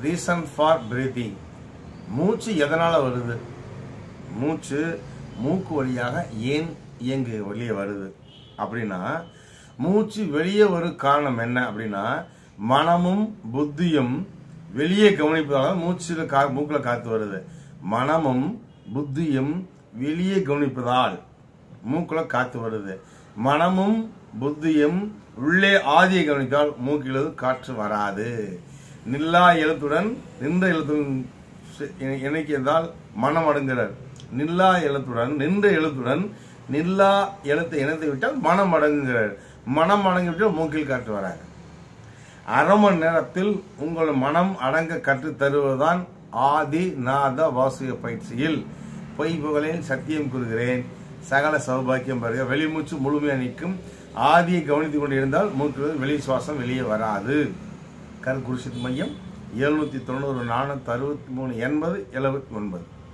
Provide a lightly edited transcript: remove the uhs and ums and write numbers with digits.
Reason for breathing. மூச்சு எதனால் வருது, மூச்சு மூக்கு வழியாக ஏன் வெளியே வருது அப்படின்னா, மூச்சு வெளியே வரும் காரணம் என்ன அப்படின்னா, மனமும் புத்தியும் வெளியே கவனிப்பதால் மூக்கில் காத்து வருது. மனமும் புத்தியும் வெளியே கவனிப்பதால் மூக்கில் காத்து வருது. மனமும் புத்தியும் உள்ளே ஆதியை கவனித்தால் மூக்கில் காற்று வராது. நில்லா எழுத்துடன் நின்ற எழுத்துடன் இணைக்கிறதால் மனம் அடங்குகிறார். நில்லா எழுத்துடன் நின்ற எழுத்துடன் நில்லா எழுத்தை இணைத்து விட்டால் மனம் அடங்குகிறார். மனம் அடங்கிவிட்டால் மூக்கில் காற்று வராது. அரை மணி நேரத்தில் உங்கள் மனம் அடங்க கற்று தருவதுதான் ஆதி நாத வாசிய பயிற்சியில். பொய் புகழில் சத்தியம் கூறுகிறேன், சகல சௌபாக்கியம் பெறுக. வெளிமூச்சு முழுமையாக நிற்கும். ஆதியை கவனித்துக் கொண்டிருந்தால் மூக்கில் வெளி சுவாசம் வெளியே வராது. கருக்குறிச்சி மையம் 790 463 80 79.